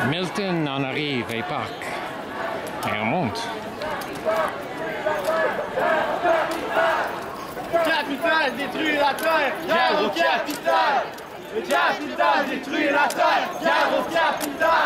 Milton en arrive et Park. Et remonte. Capital détruit la terre, guerre au capital. Le capital détruit la terre, guerre au capital.